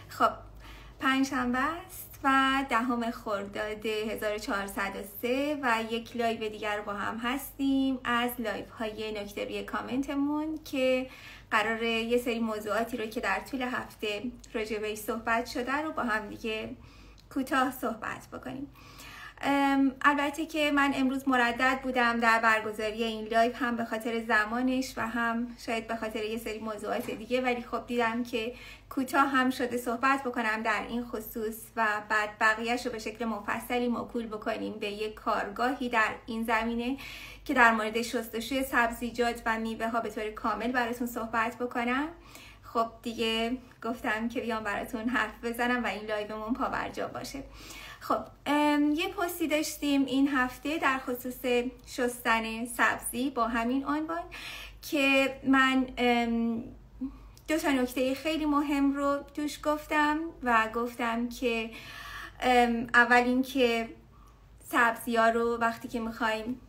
خب پنجشنبه است و 10 خرداد 1403 و یک لایو دیگر رو با هم هستیم از لایو های نکته روی کامنتمون که قراره یه سری موضوعاتی رو که در طول هفته راجع بهش صحبت شده رو با هم دیگه کوتاه صحبت بکنیم. البته که من امروز مردد بودم در برگزاری این لایو، هم به خاطر زمانش و هم شاید به خاطر یه سری موضوعات دیگه، ولی خب دیدم که کوتاه هم شده صحبت بکنم در این خصوص و بعد بقیهش رو به شکل مفصلی موکول بکنیم به یک کارگاهی در این زمینه که در مورد شستشوی سبزیجات و میوه ها به طور کامل براتون صحبت بکنم. خب دیگه گفتم که بیام براتون حرف بزنم و این لایومون پابرجا باشه. خب یه پستی داشتیم این هفته در خصوص شستن سبزی با همین عنوان که من دو تا نکته خیلی مهم رو توش گفتم و گفتم که اول این که سبزی ها رو وقتی که میخوایم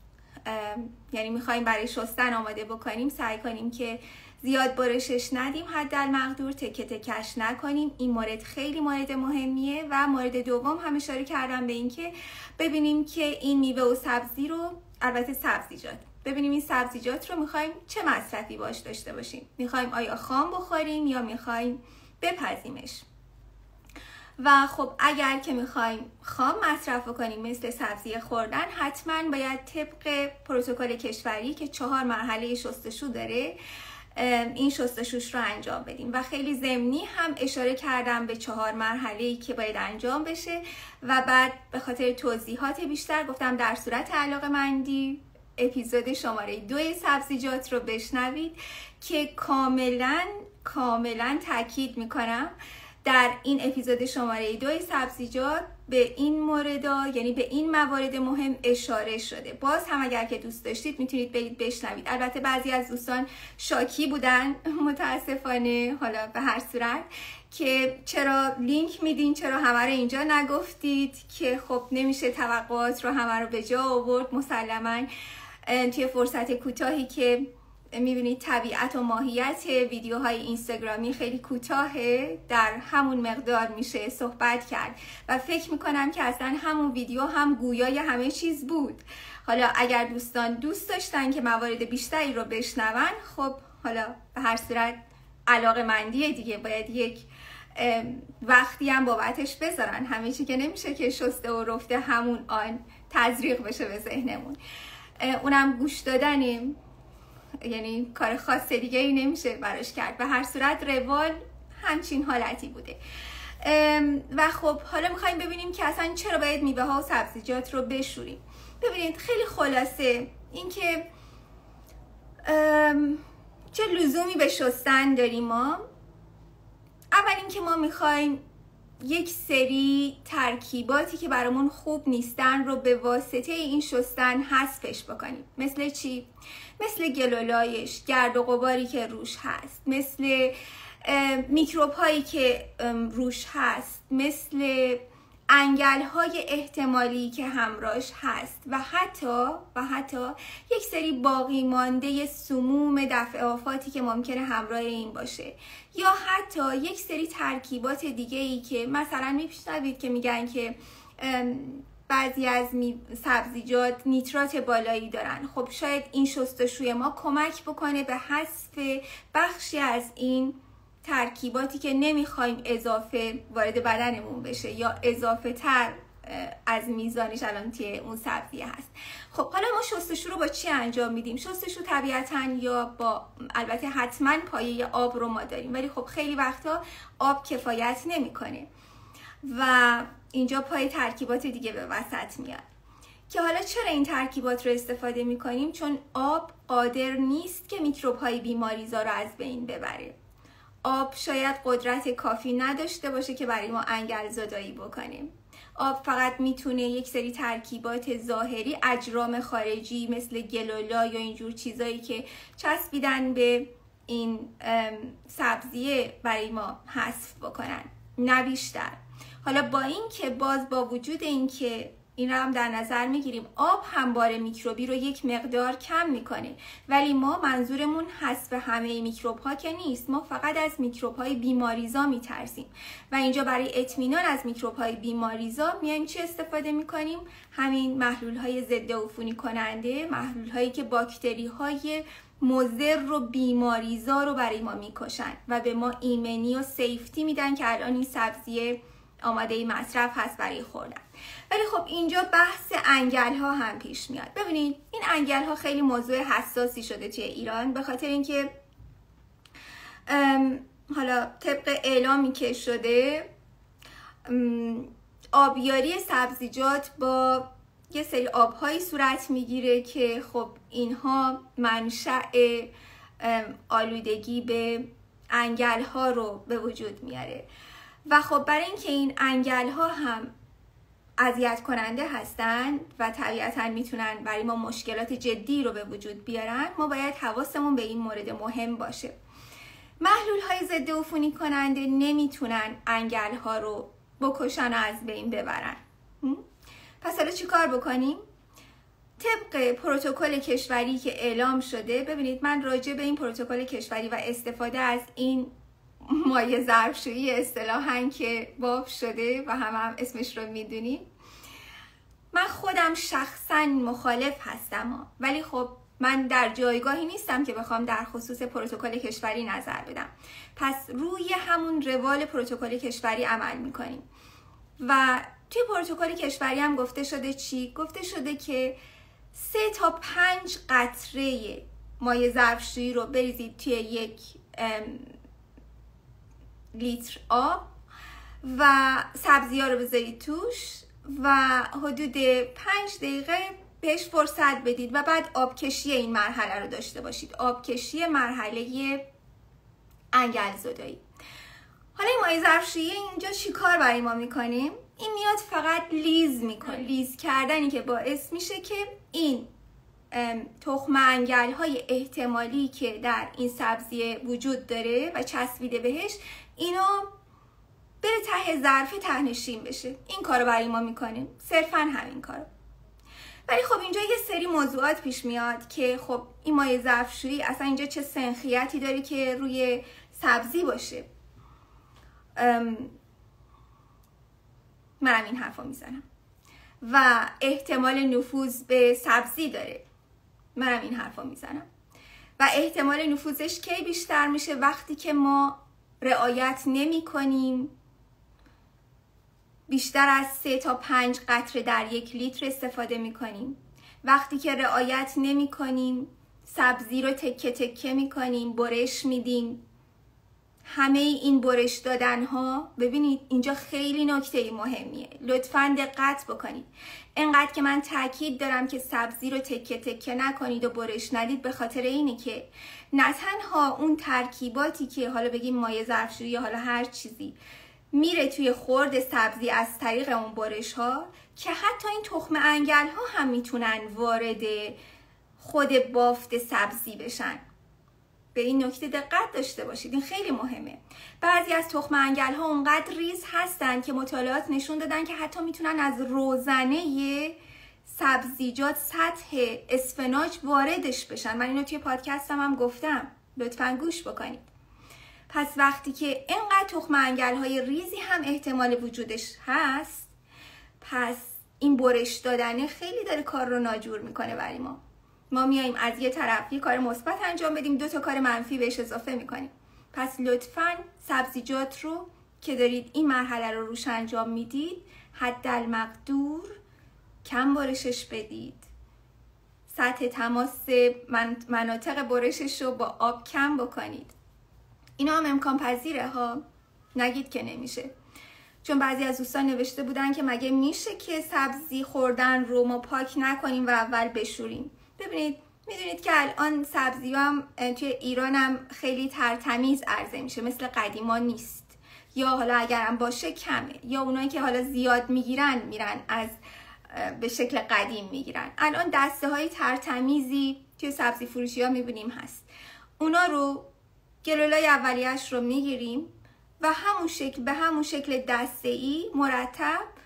برای شستن آماده بکنیم سعی کنیم که زیاد برشش ندیم، حدالمقدور تکه تکش نکنیم. این مورد خیلی مورد مهمیه. و مورد دوم هم اشاره کردم به این که ببینیم که این میوه و سبزی رو، البته سبزیجات، ببینیم این سبزیجات رو میخوایم چه مصرفی باش داشته باشیم. میخوایم آیا خام بخوریم یا میخوایم بپزیمش. و خب اگر که میخوایم خام مصرف کنیم مثل سبزی خوردن، حتما باید طبق پروتکل کشوری که 4 مرحله شستشو داره این شستشوش رو انجام بدیم. و خیلی ضمنی هم اشاره کردم به 4 مرحله‌ای که باید انجام بشه و بعد به خاطر توضیحات بیشتر گفتم در صورت علاقه‌مندی اپیزود شماره 2 سبزیجات رو بشنوید که کاملا تاکید میکنم در این اپیزود شماره 2 سبزیجات به این موردا، یعنی به این موارد مهم اشاره شده. باز هم اگر که دوست داشتید میتونید برید بشنوید. البته بعضی از دوستان شاکی بودن متاسفانه، حالا به هر صورت، که چرا لینک میدین، چرا همه رو اینجا نگفتید، که خب نمیشه توقعات رو همه رو به جا آورد. مسلما توی فرصت کوتاهی که میبینید طبیعت و ماهیت ویدیوهای اینستاگرامی خیلی کوتاهه، در همون مقدار میشه صحبت کرد و فکر میکنم که اصلا همون ویدیو هم گویای همه چیز بود. حالا اگر دوستان دوست داشتن که موارد بیشتری رو بشنون، خب حالا به هر صورت علاقه‌مندی دیگه، باید یک وقتی هم بابتش بذارن. همه چی که نمیشه که شسته و رفته همون آن تزریق بشه به ذهنمون. اونم گوش دادنیم، یعنی کار خاص دیگه ای نمیشه براش کرد. به هر صورت روال همچین حالتی بوده. و خب حالا میخوایم ببینیم که اصلا چرا باید میوه ها و سبزیجات رو بشوریم. ببینید خیلی خلاصه اینکه چه لزومی به شستن داریم ما. اول اینکه ما میخوایم یک سری ترکیباتی که برامون خوب نیستن رو به واسطه این شستن حذفش بکنیم. مثل چی؟ مثل گلولایش، گرد و غباری که روش هست، مثل میکروب هایی که روش هست، مثل انگل های احتمالی که همراهش هست و حتی یک سری باقی مانده سموم دفع آفاتی که ممکنه همراه این باشه، یا حتی یک سری ترکیبات دیگه ای که مثلا میشنوید که میگن که بعضی از سبزیجات نیترات بالایی دارن. خب شاید این شستشوی ما کمک بکنه به حذف بخشی از این ترکیباتی که نمیخوایم اضافه وارد بدنمون بشه یا اضافه تر از میزانش الان توی اون سبزیه هست. خب حالا ما شستشو رو با چی انجام میدیم؟ شستشو طبیعتاً یا با، البته حتما پایه آب رو ما داریم، ولی خب خیلی وقتا آب کفایت نمیکنه و اینجا پای ترکیبات دیگه به وسط میاد. که حالا چرا این ترکیبات رو استفاده میکنیم؟ چون آب قادر نیست که میکروب های بیماریزا رو از بین ببره. آب شاید قدرت کافی نداشته باشه که برای ما انگل زدایی بکنه. آب فقط میتونه یک سری ترکیبات ظاهری، اجرام خارجی مثل گلولا یا اینجور چیزایی که چسبیدن به این سبزیه برای ما حذف بکنن، نه بیشتر. حالا با این که با وجود این که این رو هم در نظر میگیریم. آب هم بار میکروبی رو یک مقدار کم میکنه، ولی ما منظورمون حذف همه میکروب ها که نیست. ما فقط از میکروب های بیماریزا میترسیم و اینجا برای اطمینان از میکروب های بیماریزا میایم چی استفاده میکنیم؟ همین محلول های ضد عفونی کننده، محلول هایی که باکتری های مضر و بیماریزا رو برای ما میکشن و به ما ایمنی و سیفتی میدن که الان این سبزی آماده مصرف هست برای خوردن. ولی خب اینجا بحث انگل ها هم پیش میاد. ببینید این انگل ها خیلی موضوع حساسی شده توی ایران، به خاطر اینکه حالا طبق اعلامی که شده آبیاری سبزیجات با یه سری آبهایی صورت میگیره که خب اینها منشأ آلودگی به انگل ها رو به وجود میاره و خب برای اینکه این انگل ها هم اذیت کننده هستن و طبیعتاً میتونن برای ما مشکلات جدی رو به وجود بیارن، ما باید حواسمون به این مورد مهم باشه. محلول های ضد عفونی کننده نمیتونن انگل ها رو بکشن و از بین ببرن. پس حالا چی کار بکنیم؟ طبق پروتکل کشوری که اعلام شده، ببینید من راجع به این پروتکل کشوری و استفاده از این مایع ظرفشویی اصطلاحاً که باب شده و هم اسمش رو میدونید، من خودم شخصاً مخالف هستم، ولی خب من در جایگاهی نیستم که بخوام در خصوص پروتکل کشوری نظر بدم. پس روی همون روال پروتکل کشوری عمل میکنیم و توی پروتکل کشوری هم گفته شده چی؟ گفته شده که 3 تا 5 قطره مایع ظرفشویی رو بریزید توی 1 لیتر آب و سبزی ها رو بذارید توش و حدود 5 دقیقه بهش فرصت بدید و بعد آبکشی این مرحله رو داشته باشید. آبکشی مرحله انگل زدایی. حالا این مایع ظرفشویی اینجا چی کار برای ما میکنیم؟ این میاد فقط لیز میکنه. لیز کردنی که باعث میشه که این تخم انگل های احتمالی که در این سبزی وجود داره و چسبیده بهش، اینا بره ته ظرف ته‌نشین بشه. این کارو برای ما میکنیم، صرفا همین کارو. ولی خب اینجا یه سری موضوعات پیش میاد که خب این مایع ظرفشویی اصلا اینجا چه سنخیتی داره که روی سبزی باشه. منم این حرفا میزنم و احتمال نفوذ به سبزی داره. منم این حرفا میزنم و احتمال نفوذش کی بیشتر میشه؟ وقتی که ما رعایت نمی کنیم بیشتر از 3 تا 5 قطره در 1 لیتر استفاده می کنیم. وقتی که رعایت نمی کنیم سبزی رو تکه تکه می کنیم، برش میدیم. همه این برش دادن ها، ببینید اینجا خیلی نکته مهمیه، لطفاً دقت بکنید. انقدر که من تاکید دارم که سبزی رو تکه تکه نکنید و برش ندید، به خاطر اینه که نه تنها اون ترکیباتی که حالا بگیم مایع ظرفشویی یا حالا هر چیزی میره توی خورد سبزی از طریق اون برش ها، که حتی این تخم انگل ها هم میتونن وارد خود بافت سبزی بشن. به این نکته دقت داشته باشید، این خیلی مهمه. بعضی از تخم انگل ها اونقدر ریز هستن که مطالعات نشون دادن که حتی میتونن از روزنه سبزیجات سطح اسفناج واردش بشن. من اینو توی پادکستم هم گفتم، لطفاً گوش بکنید. پس وقتی که اینقدر تخم انگل های ریزی هم احتمال وجودش هست، پس این برش دادنه خیلی داره کار رو ناجور میکنه برای ما. ما میایم از یه طرف یه کار مثبت انجام بدیم، 2 تا کار منفی بهش اضافه میکنیم. پس لطفاً سبزیجات رو که دارید این مرحله رو روش انجام میدید، حدالمقدور کم برشش بدید. سطح تماس مناطق برشش رو با آب کم بکنید. اینا هم امکان پذیره ها، نگید که نمیشه. چون بعضی از دوستان نوشته بودن که مگه میشه که سبزی خوردن رو ما پاک نکنیم و اول بشوریم. ببینید، میدونید که الان سبزی هم توی ایران هم خیلی ترتمیز عرضه میشه، مثل قدیما نیست، یا حالا اگرم باشه کمه، یا اونایی که حالا زیاد میگیرن میرن از به شکل قدیم میگیرن. الان دسته های ترتمیزی توی سبزی فروشی ها میبینیم هست. اونا رو گلولای اولیه‌اش رو میگیریم و همون شکل به همون شکل دسته‌ای مرتب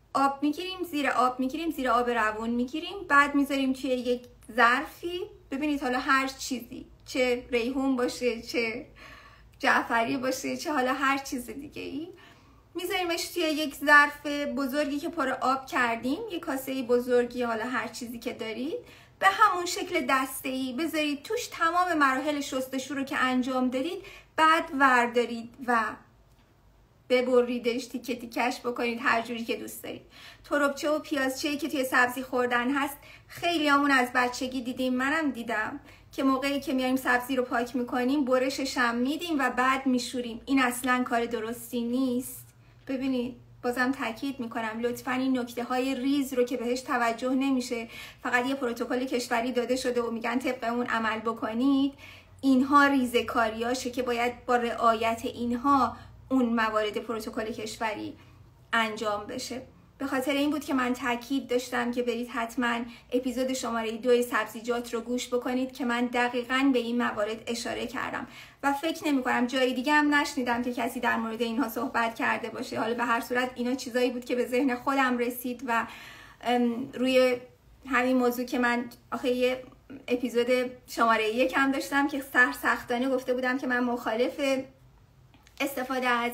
آب میگیریم، زیر آب میگیریم، زیر آب روون میگیریم، بعد میذاریم توی یک ظرفی. ببینید حالا هر چیزی، چه ریحون باشه، چه جعفری باشه، چه حالا هر چیز دیگه ای، میذاریمش توی یک ظرف بزرگی که پر آب کردیم، یک کاسه بزرگی، حالا هر چیزی که دارید، به همون شکل دسته‌ای بذارید توش تمام مراحل شستشو رو که انجام دادید. بعد وردارید و ببریدش، تیکه تیکش بکنید هر جوری که دوست دارید. تربچه و پیازچه‌ای که توی سبزی خوردن هست، خیلی همون از بچگی دیدیم، منم دیدم که موقعی که میایم سبزی رو پاک میکنیم برشش هم میدیم و بعد میشوریم. این اصلا کار درستی نیست. ببینید بازم تاکید میکنم، لطفاً این نکته های ریز رو که بهش توجه نمیشه، فقط یه پروتکل کشوری داده شده و میگن طبق اون عمل بکنید، اینها ریزکاریاشه که باید با رعایت اینها اون موارد پروتکل کشوری انجام بشه. به خاطر این بود که من تاکید داشتم که برید حتما اپیزود شماره 2 سبزیجات رو گوش بکنید که من دقیقاً به این موارد اشاره کردم و فکر نمی کنم جای دیگه هم نشنیدم که کسی در مورد اینها صحبت کرده باشه. حالا به هر صورت اینا چیزایی بود که به ذهن خودم رسید و روی همین موضوع که من آخه یه اپیزود شماره 1 هم داشتم که سختانه گفته بودم که من مخالف استفاده از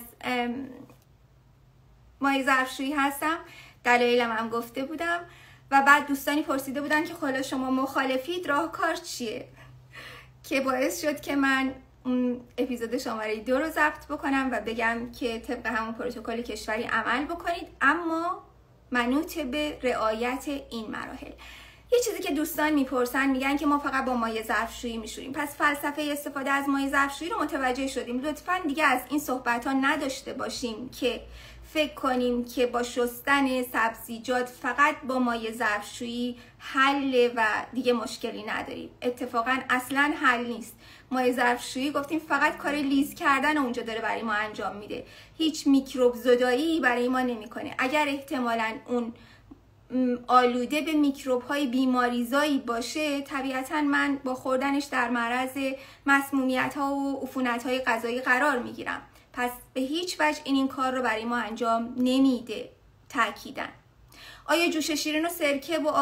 مایع ظرفشویی هستم، دلایلم هم گفته بودم و بعد دوستانی پرسیده بودن که حالا شما مخالفید، راهکار چیه؟ که باعث شد که من اون اپیزود شماره 2 رو ضبط بکنم و بگم که طبق همون پروتکل کشوری عمل بکنید، اما منوط به رعایت این مراحل. یه چیزی که دوستان میپرسن، میگن که ما فقط با مایع ظرفشویی میشوریم، پس فلسفه استفاده از مایع ظرفشویی رو متوجه شدیم. لطفاً دیگه از این صحبت ها نداشته باشیم که فکر کنیم که با شستن سبزیجات فقط با مایع ظرفشویی حل و دیگه مشکلی نداریم. اتفاقا اصلا حل نیست. مایع ظرفشویی گفتیم فقط کار لیز کردن اونجا داره برای ما انجام میده، هیچ میکروب زدایی برای ما نمیکنه. اگر احتمالاً اون آلوده به میکروب های بیماریزایی باشه، طبیعتا من با خوردنش در معرض مسمومیت ها و عفونت های غذایی قرار میگیرم. پس به هیچ وجه این کار رو برای ما انجام نمیده. تأکیدن آیا جوش شیرین و سرکه و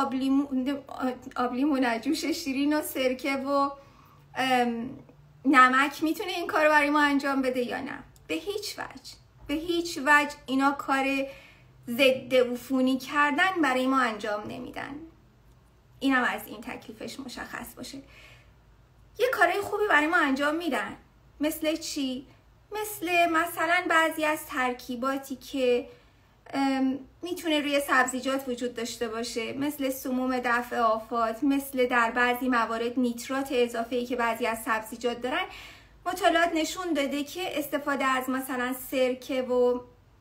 جوش شیرین و سرکه و نمک میتونه این کار رو برای ما انجام بده یا نه؟ به هیچ وجه. به هیچ وجه اینا کار ضد عفونی کردن برای ما انجام نمیدن. اینم از این تکلیفش مشخص باشه. یه کارهای خوبی برای ما انجام میدن. مثل چی؟ مثلا بعضی از ترکیباتی که میتونه روی سبزیجات وجود داشته باشه، مثل سموم دفع آفات، مثل در بعضی موارد نیترات اضافه‌ای که بعضی از سبزیجات دارن. مطالعات نشون داده که استفاده از مثلا سرکه و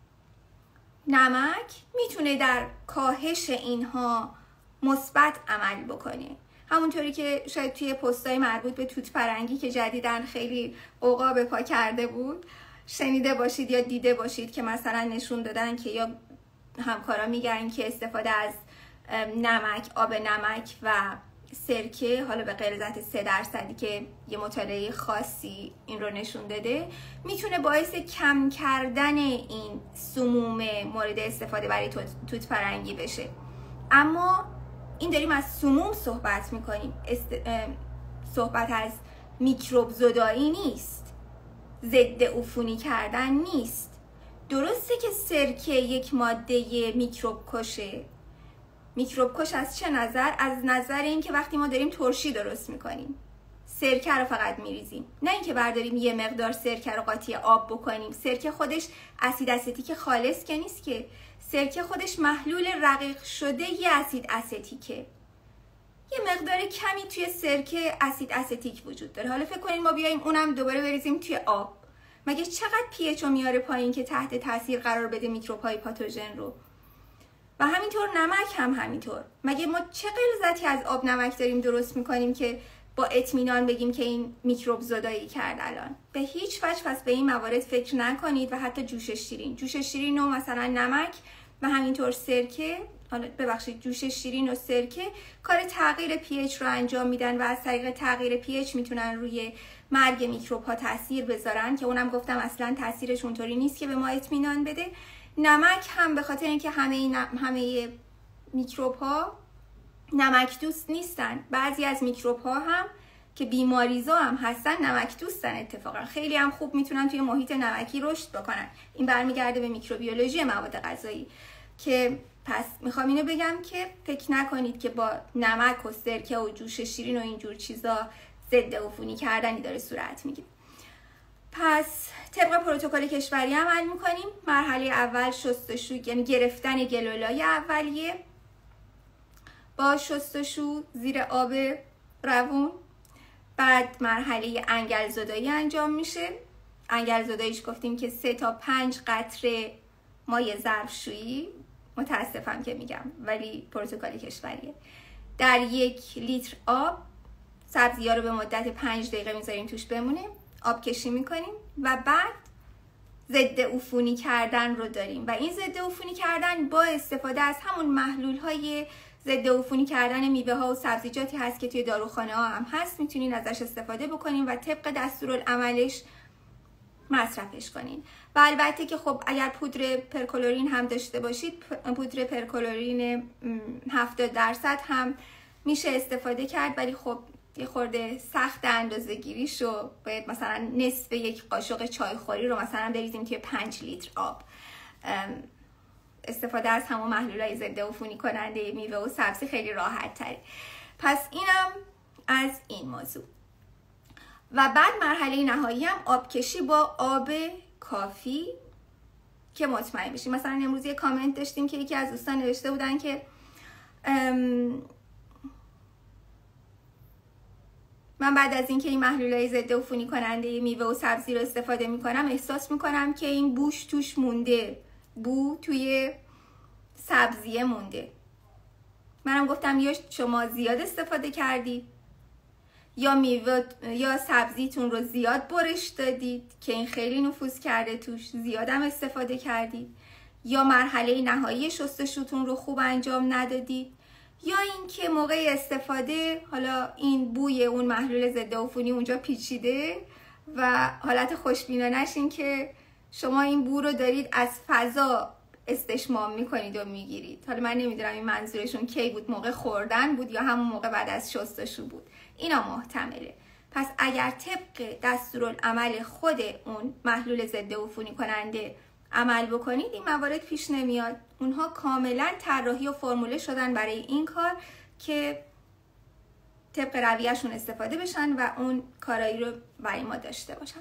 نمک میتونه در کاهش اینها مثبت عمل بکنه. همونطوری که شاید توی پستای مربوط به توت فرنگی که جدیداً خیلی غوغا به پا کرده بود شنیده باشید یا دیده باشید که مثلا نشون دادن که یا همکارا میگن که استفاده از نمک، آب نمک و سرکه، حالا به غلظت 3% که یه مطالعه خاصی این رو نشون داده، میتونه باعث کم کردن این سموم مورد استفاده برای توت فرنگی بشه. اما این داریم از سموم صحبت میکنیم، صحبت از میکروب زدایی نیست، ضد عفونی کردن نیست. درسته که سرکه یک ماده میکروب کشه. میکروب کش از چه نظر؟ از نظر این که وقتی ما داریم ترشی درست میکنیم سرکه رو فقط میریزیم، نه اینکه برداریم یه مقدار سرکه رو قاطی آب بکنیم. سرکه خودش اسید استیک خالص که نیست که، سرکه خودش محلول رقیق شده یه اسید استیکه. یه مقدار کمی توی سرکه اسید استیک وجود داره. حالا فکر کنیم ما بیایم اونم دوباره بریزیم توی آب، مگه چقدر پی اچ رو میاره پایین که تحت تاثیر قرار بده میکروب های پاتوژن رو؟ و همینطور نمک هم همینطور. مگه ما چه غلظتی از آب نمک داریم درست میکنیم که با اطمینان بگیم که این میکروب زدایی کرد الان؟ به هیچ وجه پس به این موارد فکر نکنید. و حتی جوش شیرین و مثلا نمک و همینطور سرکه، حالا ببخشید جوش شیرین و سرکه کار تغییر پی اچ رو انجام میدن و از طریق تغییر پی اچ میتونن روی مرگ میکروب ها تاثیر بذارن، که اونم گفتم اصلا تاثیرش اونطوری نیست که به ما اطمینان بده. نمک هم به خاطر اینکه همه میکروب ها نمک دوست نیستن. بعضی از میکروب ها هم که بیماریزا هم هستن نمک دوستن، اتفاقا خیلی هم خوب میتونن توی محیط نمکی رشد بکنن. این برمیگرده به میکروبیولوژی مواد غذایی. که پس میخوام اینو بگم که فکر نکنید که با نمک و سرکه و جوش شیرین و اینجور چیزا ضد عفونی کردنی داره صورت میگیره. پس طبق پروتکل کشوری عمل میکنیم. مرحله اول شستشو، یعنی گرفتن گلولای اولیه با شستشو زیر آب روون. بعد مرحله انگل زدایی انجام میشه. انگل زداییش گفتیم که 3 تا 5 قطره مایع ظرفشویی، متاسفم که میگم ولی پروتکل کشوریه، در 1 لیتر آب سبزی ها رو به مدت 5 دقیقه میذاریم توش بمونه، آب کشی میکنیم و بعد ضد عفونی کردن رو داریم. و این ضد عفونی کردن با استفاده از همون محلول های ضد عفونی کردن میوه ها و سبزیجاتی هست که توی داروخانه ها هم هست، میتونین ازش استفاده بکنین و طبق دستورالعملش مصرفش کنین. و البته که خب اگر پودر پرکلورین هم داشته باشید، پودر پرکلورین 70% هم میشه استفاده کرد، ولی خب یه خورده سخت اندازه گیریشو باید مثلا نصف 1 قاشق چایخوری رو مثلا بریزیم توی 5 لیتر آب. استفاده از همون محلولای ضد عفونی کننده میوه و سبزی خیلی راحت تره. پس اینم از این موضوع. و بعد مرحله نهایی هم آبکشی با آب کافی که مطمئن بشیم. مثلا امروز یه کامنت داشتیم که یکی از دوستان نوشته بودن که من بعد از اینکه این محلولای ضد عفونی کننده میوه و سبزی رو استفاده میکنم احساس میکنم که این بوش توش مونده، بو توی سبزیه مونده. منم گفتم یا شما زیاد استفاده کردید یا میوه یا سبزیتون رو زیاد برش دادید که این خیلی نفوذ کرده توش، زیادم استفاده کردید، یا مرحله نهایی شستشوتون رو خوب انجام ندادید، یا اینکه موقع استفاده حالا این بوی اون محلول ضد عفونی اونجا پیچیده و حالت خوشبینانش این که شما این بو رو دارید از فضا استشمام میکنید و میگیرید. حالا من نمیدونم این منظورشون کی بود، موقع خوردن بود یا همون موقع بعد از شستشو بود، اینا محتمله. پس اگر طبق دستورالعمل خود اون محلول ضد عفونی کننده عمل بکنید این موارد پیش نمیاد. اونها کاملا طراحی و فرموله شدن برای این کار که طبق رویه‌شون استفاده بشن و اون کارایی رو برای ما داشته باشن.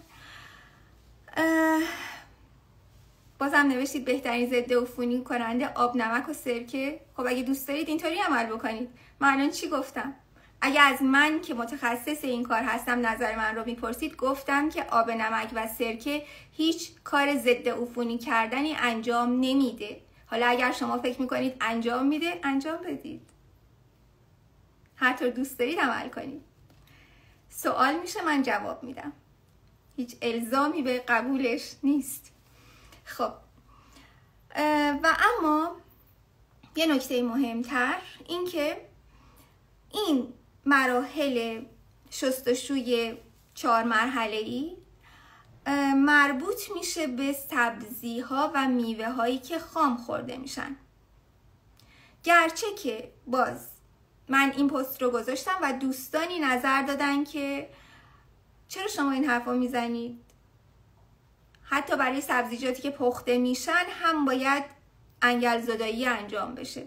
بازم نوشتید بهترین ضد عفونی کننده آب، نمک و سرکه. خب اگه دوست دارید اینطوری عمل بکنید. من الان چی گفتم؟ اگه از من که متخصص این کار هستم نظر من رو میپرسید، گفتم که آب، نمک و سرکه هیچ کار ضد عفونی کردنی انجام نمیده. حالا اگر شما فکر میکنید انجام میده، انجام بدید. هر طور دوست دارید عمل کنید. سوال میشه من جواب میدم. هیچ الزامی به قبولش نیست. خب و اما یه نکته مهمتر این که این مراحل شستشوی 4 مرحله‌ای مربوط میشه به سبزی ها و میوه هایی که خام خورده میشن. گرچه که باز من این پست رو گذاشتم و دوستانی نظر دادن که چرا شما این حرفا میزنید؟ حتی برای سبزیجاتی که پخته میشن هم باید انگل زدایی انجام بشه.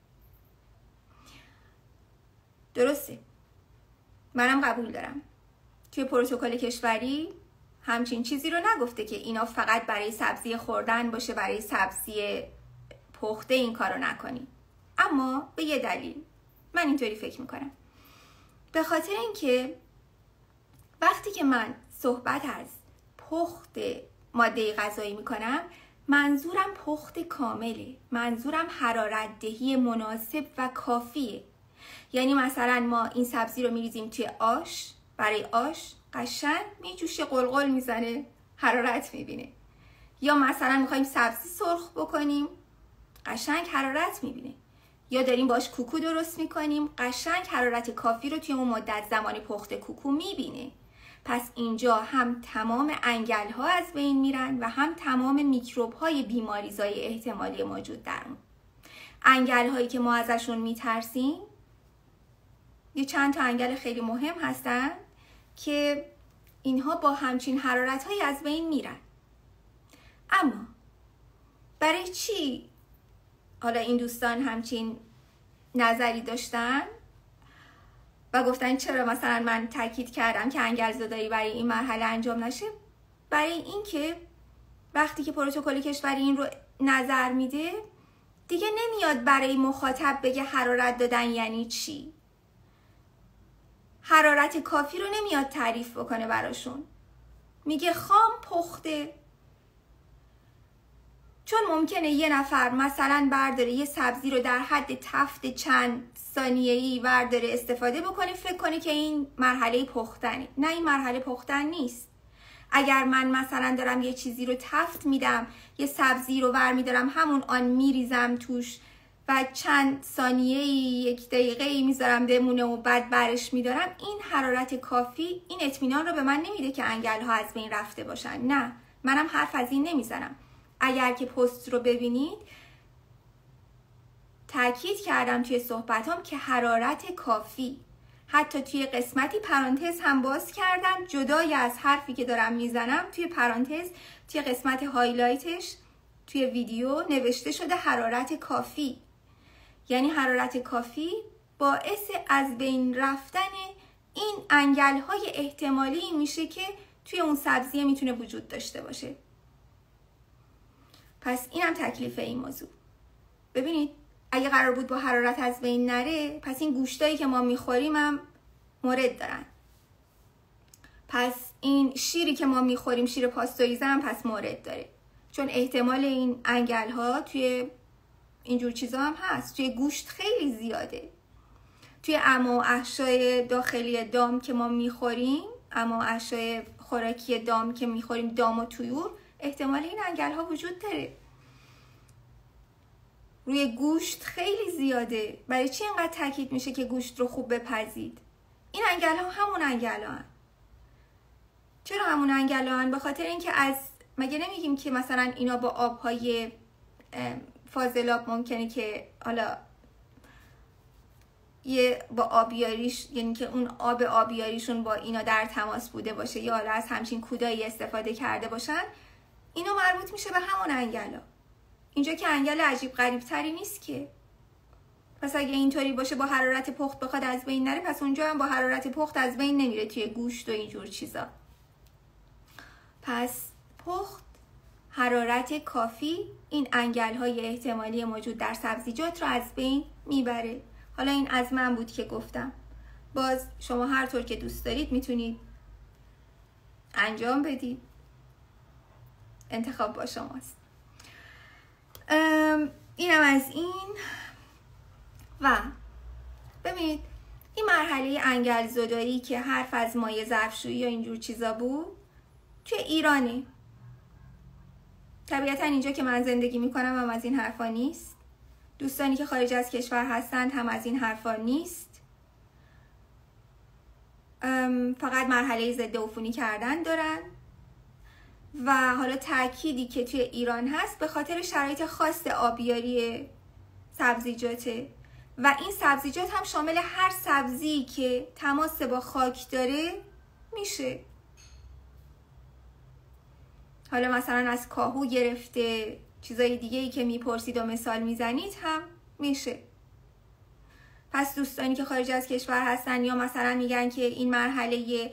درسته، منم قبول دارم. توی پروتکل کشوری همچین چیزی رو نگفته که اینا فقط برای سبزی خوردن باشه، برای سبزی پخته این کارو نکنی. اما به یه دلیل من اینطوری فکر میکنم. به خاطر اینکه وقتی که من صحبت از پخت ماده غذایی میکنم، منظورم پخت کامله، منظورم حرارت دهی مناسب و کافیه. یعنی مثلا ما این سبزی رو میریزیم توی آش، برای آش قشنگ میجوشه، قلقل میزنه، حرارت میبینه. یا مثلا میخوایم سبزی سرخ بکنیم، قشنگ حرارت میبینه. یا داریم باش کوکو درست میکنیم، قشنگ حرارت کافی رو توی اون مدت زمانی پخت کوکو میبینه. پس اینجا هم تمام انگل ها از بین میرن و هم تمام میکروب های بیماریزای احتمالی موجود در اون. انگل هایی که ما ازشون میترسیم یه چند تا انگل خیلی مهم هستن که اینها با همچین حرارت هایی از بین میرن. اما برای چی حالا این دوستان همچین نظری داشتن و گفتن چرا مثلا من تاکید کردم که انگل زدایی برای این مرحله انجام نشه؟ برای اینکه وقتی که پروتکل کشوری این رو نظر میده دیگه نمیاد برای مخاطب بگه حرارت دادن یعنی چی. حرارت کافی رو نمیاد تعریف بکنه براشون. میگه خام پخته. چون ممکنه یه نفر مثلا برداره یه سبزی رو در حد تفت چند ثانیه‌ای برداره استفاده بکنه، فکر کنه که این مرحله پختنه. نه، این مرحله پختن نیست. اگر من مثلا دارم یه چیزی رو تفت میدم، یه سبزی رو برمیدارم همون آن میریزم توش و چند ثانیه‌ای، یک دقیقه‌ای میذارم بمونه و بعد برش میدارم، این حرارت کافی این اطمینان رو به من نمیده که انگل ها از بین رفته باشن. نه، منم حرف از این نمیزنم. اگر که پست رو ببینید تاکید کردم توی صحبتام که حرارت کافی، حتی توی قسمتی پرانتز هم باز کردم جدای از حرفی که دارم میزنم، توی پرانتز توی قسمت هایلایتش توی ویدیو نوشته شده حرارت کافی. یعنی حرارت کافی باعث از بین رفتن این انگل های احتمالی میشه که توی اون سبزیه میتونه وجود داشته باشه. پس اینم تکلیف این موضوع. ببینید اگه قرار بود با حرارت از بین نره، پس این گوشتایی که ما میخوریم هم مورد دارن. پس این شیری که ما میخوریم، شیر پاستوریزه هم پس مورد داره، چون احتمال این انگل ها توی اینجور چیزا هم هست. توی گوشت خیلی زیاده. توی اما احشای داخلی دام که ما میخوریم، اما احشای خوراکی دام که میخوریم، دام و طیور، احتمال این انگل ها وجود داره. روی گوشت خیلی زیاده. برای چی اینقدر تاکید میشه که گوشت رو خوب بپزید؟ این انگل ها همون انگل ها هن. چرا همون انگل ها هن؟ به خاطر اینکه مگه نمیگیم که مثلا اینا با آبهای فاضلاب ممکنه که حالا یه با آبیاریش، یعنی که اون آب آبیاریشون با اینا در تماس بوده باشه یا حالا از همچین کودایی استفاده کرده باشن، اینو مربوط میشه به همون انگلا. اینجا که انگل عجیب غریب تری نیست که. پس اگه اینطوری باشه با حرارت پخت بخواد از بین نره، پس اونجا هم با حرارت پخت از بین نمیره توی گوشت و اینجور چیزا. پس پخت، حرارت کافی این انگل های احتمالی موجود در سبزیجات رو از بین میبره. حالا این از من بود که گفتم. باز شما هر طور که دوست دارید میتونید انجام بدید. انتخاب با شماست. اینم از این. و ببینید این مرحله انگل زدایی که حرف از مایع ظرفشویی یا اینجور چیزا بود توی ایرانه. طبیعتا اینجا که من زندگی میکنم هم از این حرفا نیست. دوستانی که خارج از کشور هستند هم از این حرفا نیست. فقط مرحله ضد عفونی کردن دارن. و حالا تأکیدی که توی ایران هست به خاطر شرایط خاص آبیاری سبزیجاته و این سبزیجات هم شامل هر سبزی که تماس با خاک داره میشه. حالا مثلا از کاهو گرفته چیزای دیگه‌ای که میپرسید و مثال میزنید هم میشه. پس دوستانی که خارج از کشور هستن یا مثلا میگن که این مرحله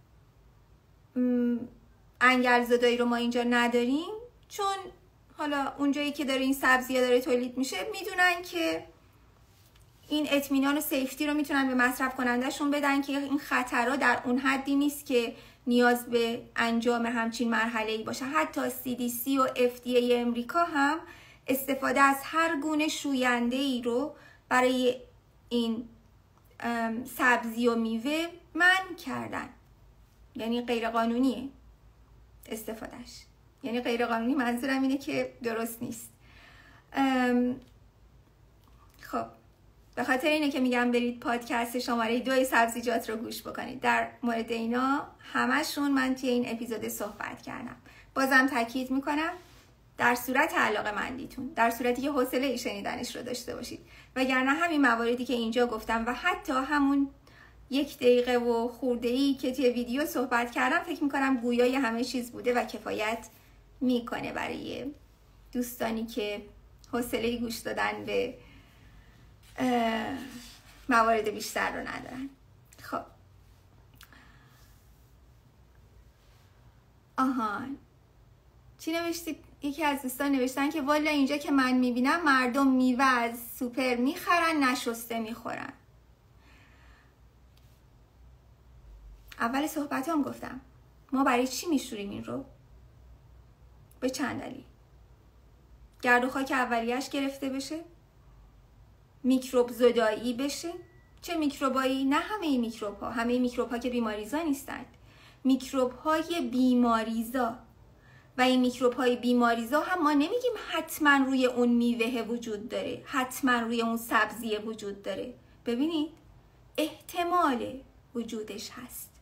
انگل زدایی رو ما اینجا نداریم، چون حالا اونجایی که داره این سبزی‌ها داره تولید میشه میدونن که این اطمینان و سیفتی رو میتونن به مصرف کنندهشون بدن که این خطرها در اون حدی نیست که نیاز به انجام همچین مرحله‌ای باشه. حتی CDC و FDA امریکا هم استفاده از هر گونه شوینده‌ای رو برای این سبزی و میوه منع کردن. یعنی غیر قانونیه استفادهش. یعنی غیر قانونی، منظورم اینه که درست نیست. خب به خاطر اینه که میگم برید پادکست شماره 2 سبزیجات رو گوش بکنید. در مورد اینا همشون من توی این اپیزود صحبت کردم. بازم تاکید میکنم در صورت علاقه‌مندیتون، در صورتی که حوصله شنیدنش رو داشته باشید، وگرنه همین مواردی که اینجا گفتم و حتی همون 1 دقیقه و خورده‌ای که توی ویدیو صحبت کردم فکر میکنم گویای همه چیز بوده و کفایت میکنه برای دوستانی که حوصله گوش دادن به موارد بیشتر رو ندارن. خب آهان چی نوشتید؟ یکی از دوستان نوشتن که والا اینجا که من میبینم مردم میوه از سوپر میخرن نشسته میخورن. اول صحبتام گفتم ما برای چی میشوریم این رو؟ به چند دلیل. گرد و خاک اولیه‌اش گرفته بشه، میکروب زدایی بشه. چه میکروبایی؟ نه همه این میکروب ها، همه این میکروب ها که بیماریزا نیستند، میکروب های بیماریزا. و این میکروب های بیماریزا هم ما نمیگیم حتما روی اون میوه وجود داره، حتما روی اون سبزی وجود داره. ببینید احتمال وجودش هست.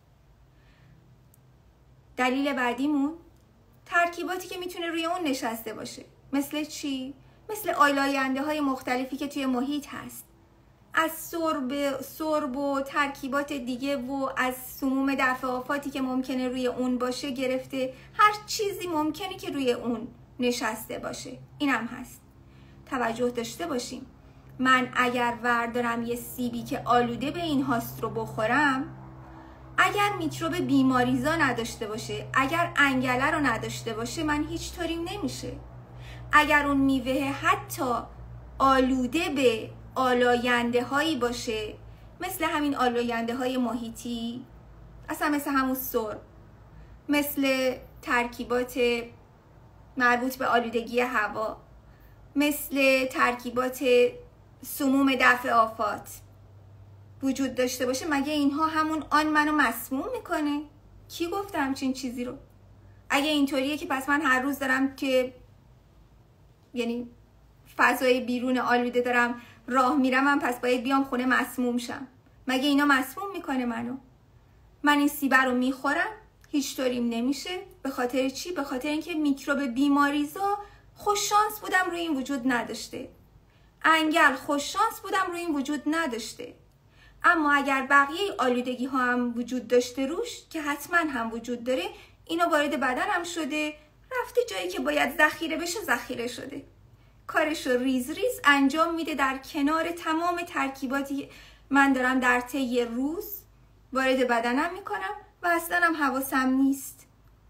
دلیل بعدیمون ترکیباتی که میتونه روی اون نشسته باشه. مثل چی؟ مثل آلاینده های مختلفی که توی محیط هست، از سرب و ترکیبات دیگه و از سموم دفع آفاتی که ممکنه روی اون باشه گرفته، هر چیزی ممکنه که روی اون نشسته باشه. اینم هست. توجه داشته باشیم من اگر وردارم یه سیبی که آلوده به این هاست رو بخورم، اگر میکروب بیماریزا نداشته باشه، اگر انگله رو نداشته باشه، من هیچ طوریم نمیشه. اگر اون میوه حتی آلوده به آلاینده هایی باشه، مثل همین آلاینده های محیطی، اصلا مثل همون سرب، مثل ترکیبات مربوط به آلودگی هوا، مثل ترکیبات سموم دفع آفات وجود داشته باشه، مگه اینها همون آن منو مسموم میکنه؟ کی گفته همچین چیزی رو؟ اگه اینطوریه که پس من هر روز دارم که یعنی فضای بیرون آلوده دارم راه میرم، من پس باید بیام خونه مسموم شم. مگه اینا مسموم میکنه منو؟ من این سیب رو میخورم هیچ طوریم نمیشه. به خاطر چی؟ به خاطر اینکه میکروب بیماریزا خوش شانس بودم روی این وجود نداشته، انگل خوش شانس بودم روی این وجود نداشته. اما اگر بقیه آلودگی ها هم وجود داشته روش، که حتما هم وجود داره، اینا وارد بدنم شده، رفته جایی که باید ذخیره بشه ذخیره شده، کارش رو ریز ریز انجام میده در کنار تمام ترکیباتی من دارم در طی روز وارد بدنم میکنم و اصلا هم حواسم نیست.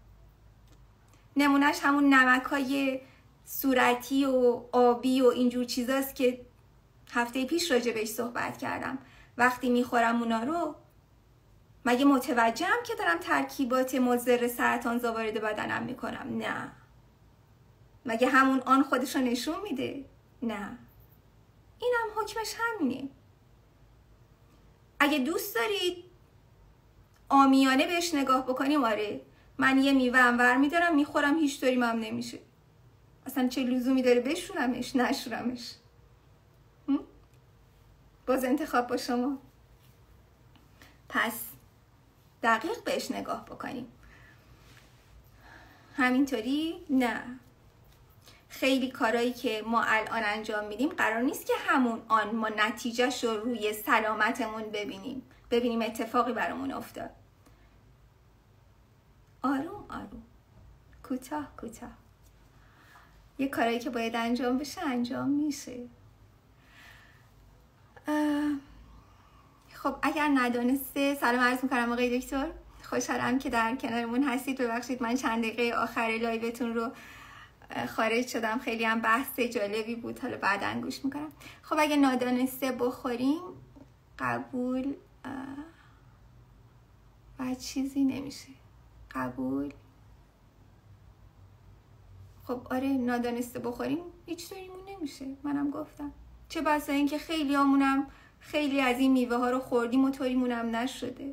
نمونهش همون نمک‌های صورتی و آبی و اینجور چیزاست که هفته پیش راجع بهش صحبت کردم. وقتی میخورم اونا رو، مگه متوجهم که دارم ترکیبات مضر سرطانزا وارد بدنم میکنم؟ نه. مگه همون آن خودش رو نشون میده؟ نه. اینم حکمش همینه. اگه دوست دارید عامیانه بهش نگاه بکنیم، آره من یه میوه انور میدارم میخورم هیچ طوری هم نمیشه، اصلا چه لزومی داره بشورمش نشورمش؟ باز انتخاب با شما. پس دقیق بهش نگاه بکنیم. همینطوری نه. خیلی کارهایی که ما الان انجام میدیم قرار نیست که همون آن ما نتیجهش رو روی سلامتمون ببینیم اتفاقی برامون افتاد. آروم آروم، کوتاه کوتاه، یه کارهایی که باید انجام بشه انجام میشه. خب اگر ندانسته، سلام عرض میکنم آقای دکتر، خوشحالم که در کنارمون هستید. ببخشید من چند دقیقه آخر لایوتون رو خارج شدم، خیلی هم بحث جالبی بود، حالا بعداً گوش میکنم. خب اگه نادانسته بخوریم قبول و چیزی نمیشه. قبول. خب آره نادانسته بخوریم هیچ طوریمون نمیشه، منم گفتم. چه بسا این که خیلی همونم خیلی از این میوه ها رو خوردیم و طوریمونم نشده.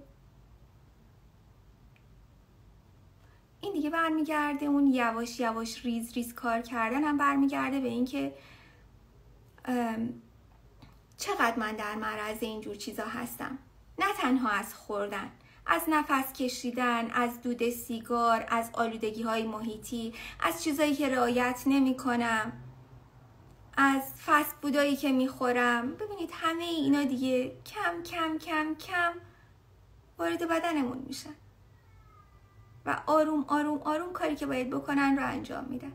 این دیگه برمیگرده اون یواش یواش ریز ریز کار کردن هم برمیگرده به این که چقدر من در معرض اینجور چیزا هستم. نه تنها از خوردن، از نفس کشیدن، از دود سیگار، از آلودگی های محیطی، از چیزایی که رعایت نمی کنم، از فست فودایی که میخورم. ببینید همه اینا دیگه کم کم کم کم وارد بدنمون میشن و آروم آروم آروم کاری که باید بکنن رو انجام میدن.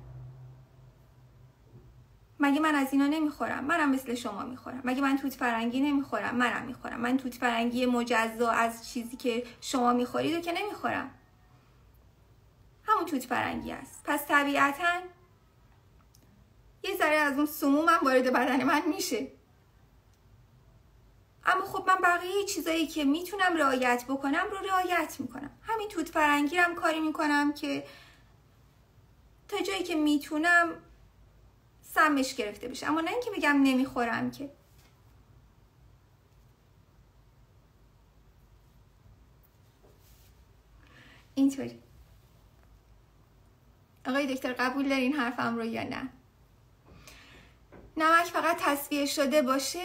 مگه من از اینا نمیخورم؟ منم مثل شما میخورم. مگه من توت فرنگی نمیخورم؟ منم میخورم. من توت فرنگی مجزا از چیزی که شما میخورید رو که نمیخورم. همون توت فرنگی است. پس طبیعتاً یه ذره از اون سمومم وارد بدن من میشه. اما خب من بقیه چیزایی که میتونم رعایت بکنم رو رعایت میکنم. همین توت فرنگی هم کاری میکنم که تا جایی که میتونم سمش گرفته بشه، اما نه اینکه بگم نمیخورم که. اینطوری. آقای دکتر قبول دارین حرفم رو یا نه؟ نمک فقط تصفیه شده باشه.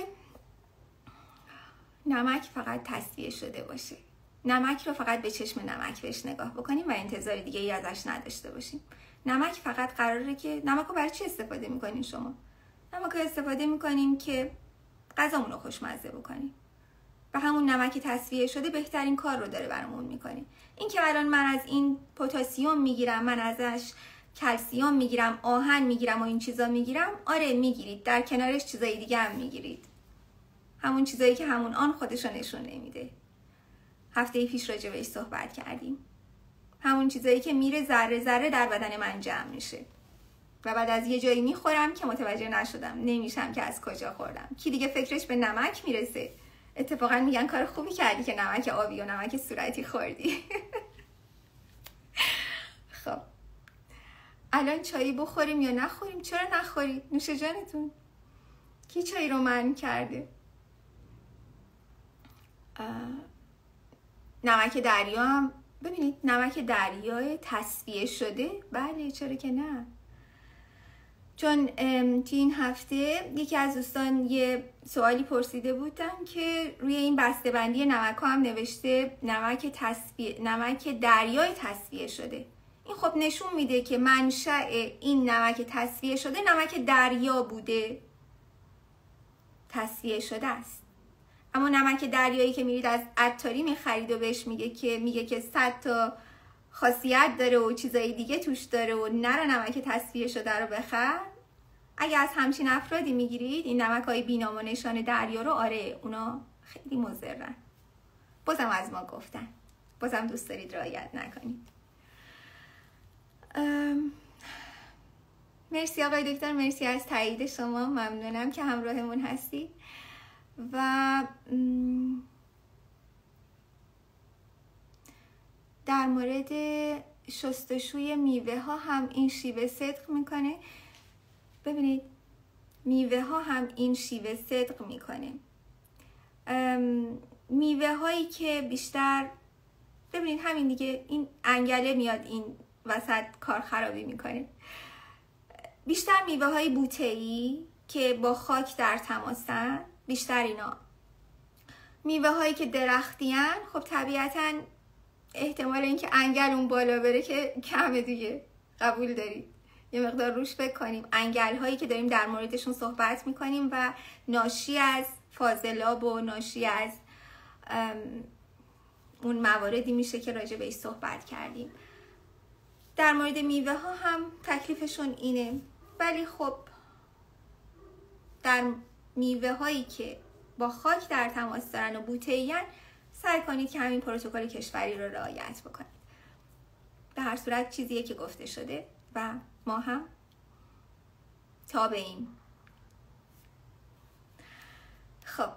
نمک فقط تصفیه شده باشه. نمک رو فقط به چشم نمک بهش نگاه بکنیم و انتظار دیگه ای ازش نداشته باشیم. نمک فقط قراره که نمک رو برای چی استفاده میکنین شما؟ نمک رو استفاده میکنیم که غذامون رو خوشمزه بکنیم و همون نمک تصفیه شده بهترین کار رو داره برامون میکنه. این که الان من از این پتاسیم میگیرم، من ازش کلسیم میگیرم، آهن میگیرم و این چیزا میگیرم، آره میگیرید، در کنارش چیزای دیگه هم میگیرید، همون چیزایی که همون آن خودشو نشون نمیده. هفته پیش راجع بهش صحبت کردیم. همون چیزایی که میره ذره ذره در بدن من جمع میشه و بعد از یه جایی میخورم که متوجه نشدم، نمیشم که از کجا خوردم. کی دیگه فکرش به نمک میرسه؟ اتفاقا میگن کار خوبی کردی که نمک آبی و نمک صورتی خوردی. خب الان چایی بخوریم یا نخوریم؟ چرا نخورید؟ نوش جانتون. کی چای رو منع کرده؟ نمک دریا هم ببینید، نمک دریای تصفیه شده، بله چرا که نه. چون توی این هفته یکی از دوستان یه سوالی پرسیده بودن که روی این بسته‌بندی نمک ها هم نوشته نمک دریای تصفیه شده. این خب نشون میده که منشأ این نمک تصفیه شده نمک دریا بوده، تصفیه شده است. اما نمک دریایی که میرید از عطاری میخرید و بهش میگه که 100 تا خاصیت داره و چیزای دیگه توش داره و نرو نمک تصفیه شده رو بخر، اگه از همچین افرادی میگیرید این نمک های بینام و نشان دریا رو، آره اونا خیلی مضرن. بازم از ما گفتن، بازم دوست دارید رعایت نکنید. مرسی آقای دکتر، مرسی از تایید شما، ممنونم که همراهمون هستید. و در مورد شستشوی میوه ها هم این شیوه صدق میکنه. ببینید میوه ها هم این شیوه صدق میکنه. میوه هایی که بیشتر، ببینید همین دیگه، این انگله میاد این وسط کار خرابی میکنه. بیشتر میوه های بوته‌ای که با خاک در تماسن، بیشتر اینا. میوه هایی که درختیان خب طبیعتاً احتمال اینکه انگل اون بالا بره که کمه دیگه، قبول دارید؟ یه مقدار روش فکر کنیم. انگل هایی که داریم در موردشون صحبت میکنیم و ناشی از فاضلاب و ناشی از اون مواردی میشه که راجع بهش صحبت کردیم. در مورد میوه ها هم تکلیفشون اینه، ولی خب در میوه هایی که با خاک در تماس دارن و بوته‌این سعی کنید که همین پروتکل کشوری رو رعایت بکنید. به هر صورت چیزیه که گفته شده و ما هم تابعیم. خب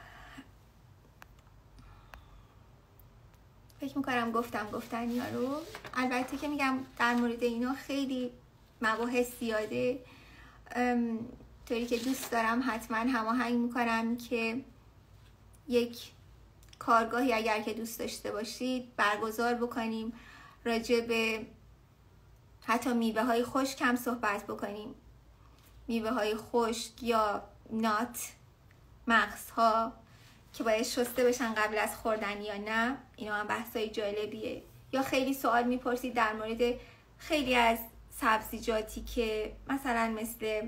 فکر میکنم گفتن ها رو. البته که میگم در مورد اینا خیلی مباحث زیاده، طوری که دوست دارم حتما هماهنگ میکنم که یک کارگاهی اگر که دوست داشته باشید برگزار بکنیم، راجع به حتی میوه های خشک هم صحبت بکنیم. میوه های خشک یا نات مغزها که باید شسته بشن قبل از خوردن یا نه، اینا هم بحثای جالبیه. یا خیلی سوال میپرسید در مورد خیلی از سبزیجاتی که مثلا مثل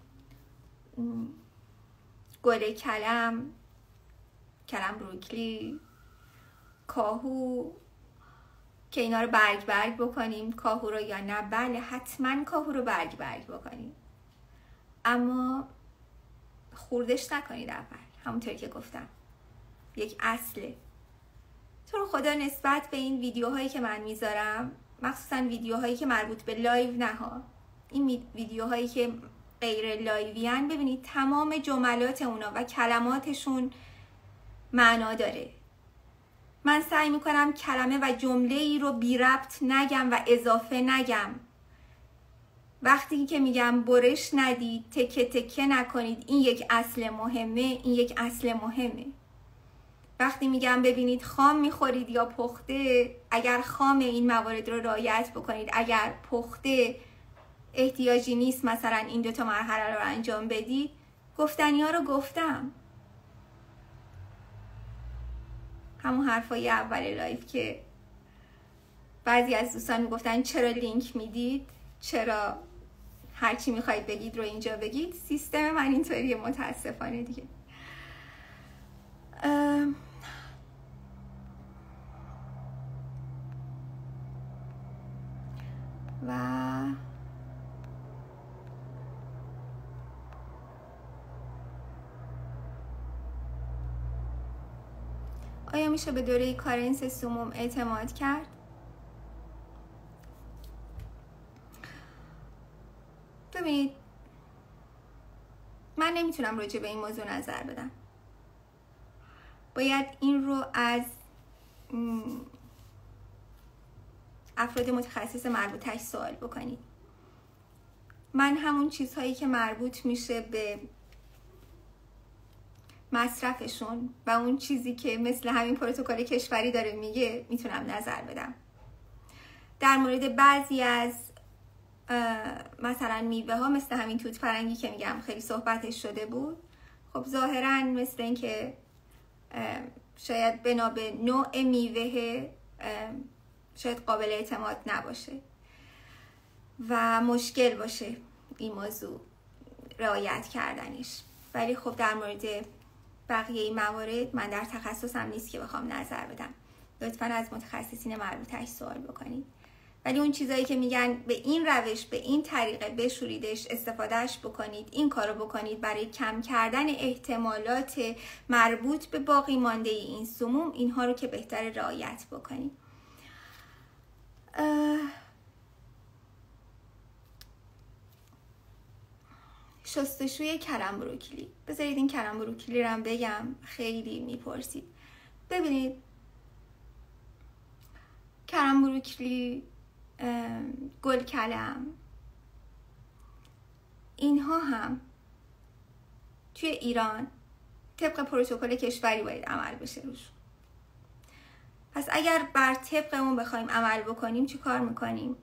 گل کلم بروکلی، کاهو، که اینا رو برگ بکنیم کاهو رو یا نه. بله حتما کاهو رو برگ بکنیم، اما خوردش نکنید اول. همونطوری که گفتم یک اصله. تو رو خدا نسبت به این ویدیوهایی که من میذارم، مخصوصا ویدیوهایی که مربوط به لایو نه ها، این ویدیوهایی که غیر لایویان، ببینید تمام جملات اونا و کلماتشون معنا داره. من سعی میکنم کلمه و جمله ای رو بی ربط نگم و اضافه نگم. وقتی که میگم برش ندید، تکه تکه نکنید، این یک اصل مهمه، این یک اصل مهمه. وقتی میگم ببینید خام میخورید یا پخته، اگر خام این موارد رو رعایت بکنید، اگر پخته احتیاجی نیست مثلا این دوتا مرحله رو انجام بدید. گفتنی ها رو گفتم، همون حرفای اول لایف که بعضی از دوستان میگفتن چرا لینک میدید، چرا هرچی میخواید بگید رو اینجا بگید. سیستم من اینطوریه متاسفانه دیگه. و آیا میشه به دوره کارنس سموم اعتماد کرد؟ ببینید من نمیتونم راجع به این موضوع نظر بدم. باید این رو از افراد متخصص مربوطش سوال بکنید. من همون چیزهایی که مربوط میشه به مصرفشون و اون چیزی که مثل همین پروتکل کشوری داره میگه میتونم نظر بدم. در مورد بعضی از مثلا میوه ها مثل همین توت فرنگی که میگم خیلی صحبتش شده بود، خب ظاهرا مثل این که شاید بنا به نوع میوه شاید قابل اعتماد نباشه و مشکل باشه این موضوع رعایت کردنش. ولی خب در مورد بقیه این موارد من در تخصصم نیست که بخوام نظر بدم. لطفاً از متخصصین مربوطش سوال بکنید. ولی اون چیزایی که میگن به این روش، به این طریقه بشوریدش، استفادهش بکنید، این کارو بکنید برای کم کردن احتمالات مربوط به باقی مانده این سموم، اینها رو که بهتر رعایت بکنید. شستشوی کلم بروکلی. بذارید این کلم بروکلی رو هم بگم، خیلی میپرسید. ببینید کلم بروکلی، گل کلم، اینها هم توی ایران طبق پروتکل کشوری باید عمل بشه روش. پس اگر بر طبق اون بخوایم عمل بکنیم چی کار میکنیم؟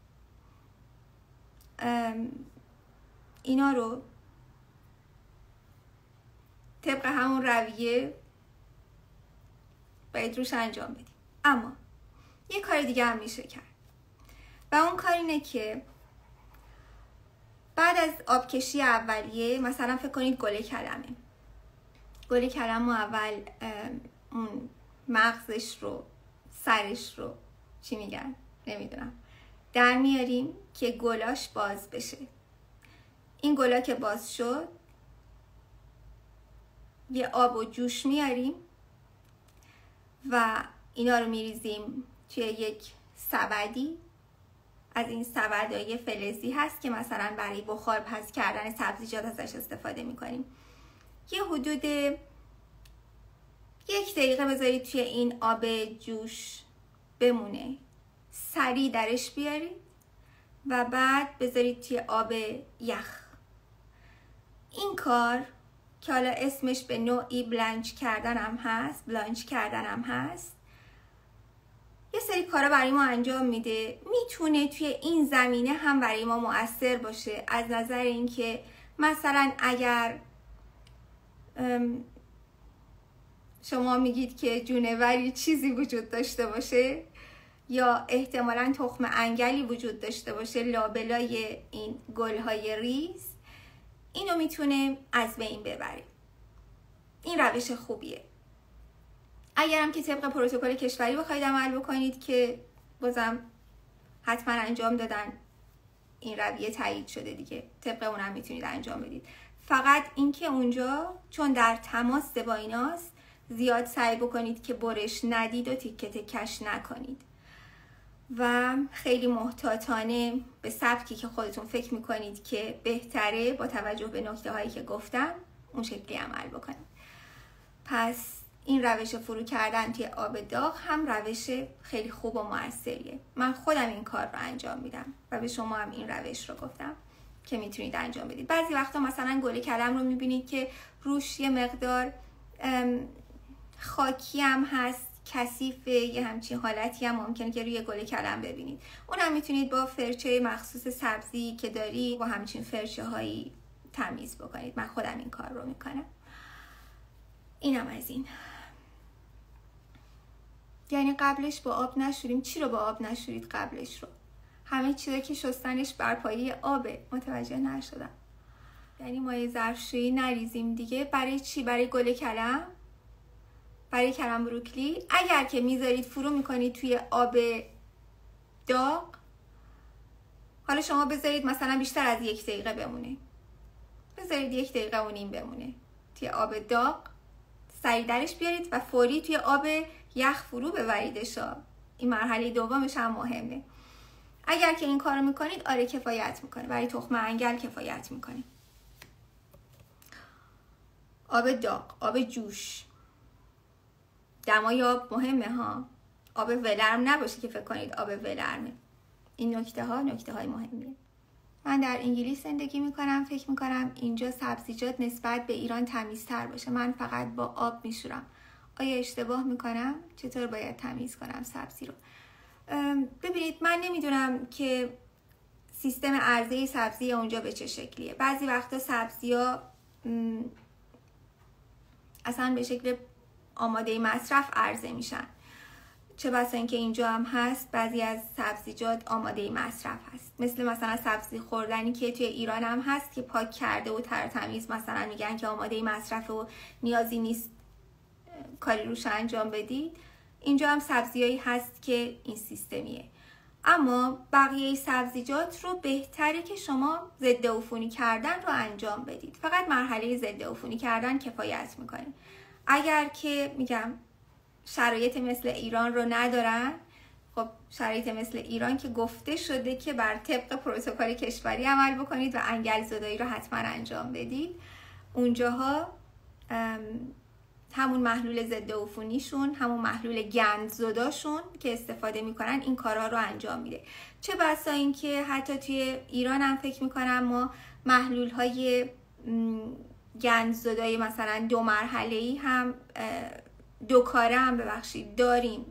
اینا رو طبق همون رویه باید روش انجام بدیم. اما یه کار دیگه هم میشه کرد و اون کار اینه که بعد از آبکشی اولیه، مثلا فکر کنید گل کلمه، گل کلم رو اول اون مغزش رو، سرش رو چی میگن نمیدونم در میاریم که گلاش باز بشه. این گلا که باز شد یه آب و جوش میاریم و اینا رو میریزیم توی یک سبدی. از این سبدهای فلزی هست که مثلا برای بخار پس کردن سبزیجات ازش استفاده میکنیم. یه حدود 1 دقیقه بذارید توی این آب جوش بمونه، سریع درش بیارید و بعد بذارید توی آب یخ. این کار که حالا اسمش به نوعی بلانچ کردن هم هست، یه سری کارا برای ما انجام میده. میتونه توی این زمینه هم برای ما مؤثر باشه، از نظر اینکه مثلا اگر شما میگید که جونوری چیزی وجود داشته باشه یا احتمالاً تخم انگلی وجود داشته باشه لابلای این گلهای ریز، اینو میتونه از بین ببره. این روش خوبیه. اگرم که طبق پروتکل کشوری بخواید عمل بکنید که بازم حتما انجام دادن، این رویه تایید شده دیگه، طبق اونم میتونید انجام بدید. فقط اینکه اونجا چون در تماس با ایناست زیاد سعی بکنید که برش ندید و تیکه تکش نکنید و خیلی محتاطانه به سبکی که خودتون فکر میکنید که بهتره با توجه به نکته هایی که گفتم اون شکلی عمل بکنید. پس این روش فرو کردن توی آب داغ هم روش خیلی خوب و موثریه. من خودم این کار رو انجام میدم و به شما هم این روش رو گفتم که میتونید انجام بدید. بعضی وقتا مثلا گل کلم رو میبینید که روش یه مقدار خاکی هم هست، کثیف، یه همچین حالتی هم ممکنه که روی گل کلم ببینید. اونم میتونید با فرچه مخصوص سبزی که داری با همچین فرچه هایی تمیز بکنید. من خودم این کار رو میکنم. اینم از این. یعنی قبلش با آب نشوریم. چی رو با آب نشورید قبلش رو؟ همه چیزا که شستنش بر پایه آبه. متوجه نشدم. یعنی مایع ظرفشویی نریزیم دیگه. برای چی؟ برای گل کلم، برای کلم بروکلی. اگر که میذارید فرو میکنید توی آب داغ، حالا شما بذارید مثلا بیشتر از 1 دقیقه بمونه، بذارید 1 دقیقه و نیم بمونه توی آب داغ، سریع درش بیارید و فوری توی آب یخ فرو ببریدش. این مرحله دومش هم مهمه. اگر که این کارو میکنید آره کفایت میکنه، برای تخم انگل کفایت میکنه. آب داغ، آب جوش، دمای آب مهمه ها. آب ولرم نباشه که فکر کنید آب ولرمه. این نکته های مهمیه. من در انگلیس زندگی میکنم، فکر میکنم اینجا سبزیجات نسبت به ایران تمیزتر باشه. من فقط با آب میشورم. آیا اشتباه میکنم؟ چطور باید تمیز کنم سبزی رو؟ ببینید من نمیدونم که سیستم عرضه سبزی اونجا به چه شکلیه. بعضی وقتا سبزی ها اصلا به شکل آماده مصرف عرضه میشن، چه بسا اینکه اینجا هم هست بعضی از سبزیجات آماده مصرف هست، مثلا سبزی خوردنی که توی ایران هم هست که پاک کرده و تمیز مثلا میگن که آماده مصرف و نیازی نیست کاری روش انجام بدید. اینجا هم سبزیایی هست که این سیستمیه. اما بقیه سبزیجات رو بهتره که شما ضد عفونی کردن رو انجام بدید. فقط مرحله ضد عفونی کردن کفایت میکنه. اگر که میگم شرایط مثل ایران رو ندارن، خب شرایط مثل ایران که گفته شده که بر طبق پروتکل کشوری عمل بکنید و انگل زدایی رو حتما انجام بدید. اونجاها همون محلول ضد عفونیشون، همون محلول گندزداشون که استفاده میکنن این کارها رو انجام میده. چه بسا اینکه حتی توی ایران هم فکر میکنم ما محلول های گندزدایی مثلا 2 مرحله‌ای هم 2 کاره هم داریم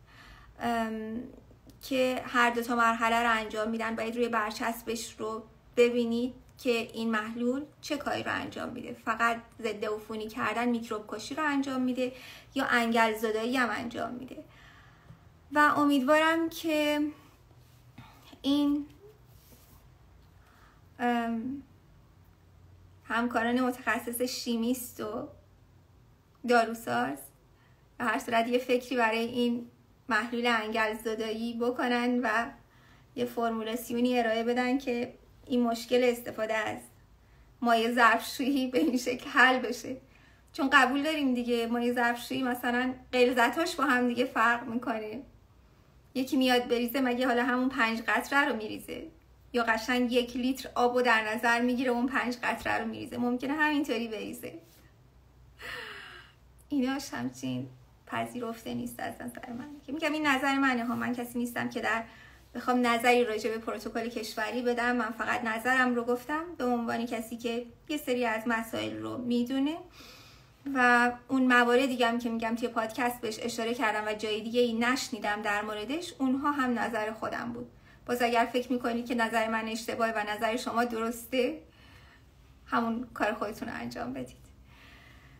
که هر 2 تا مرحله رو انجام میدن. باید روی برچسبش رو ببینید که این محلول چه کاری رو انجام میده. فقط ضد عفونی کردن، میکروب کشی رو انجام میده یا انگل زدایی هم انجام میده. و امیدوارم که این همکاران متخصص شیمیست و داروساز به هر صورت یه فکری برای این محلول انگل زدایی بکنن و یه فرمولاسیونی ارائه بدن که این مشکل استفاده از مایع ظرفشویی به این شکل حل بشه. چون قبول داریم دیگه مایع ظرفشویی مثلا غلظتاش با هم دیگه فرق میکنه. یکی میاد بریزه مگه حالا همون 5 قطره رو میریزه یا قشنگ 1 لیتر آب رو در نظر میگیره اون 5 قطره رو میریزه؟ ممکنه همینطوری بریزه. ایناش همچین پذیرفته نیست از نظر من. که میگم این نظر منه ها، من کسی نیستم که بخوام نظری راجع به پروتکل کشوری بدم. من فقط نظرم رو گفتم به عنوان کسی که یه سری از مسائل رو میدونه و اون موارد دیگه هم که میگم توی پادکست بهش اشاره کردم و جای دیگه ای نشنیدم در موردش، اونها هم نظر خودم بود. باز اگر فکر میکنید که نظر من اشتباهه و نظر شما درسته، همون کار خودتون رو انجام بدید.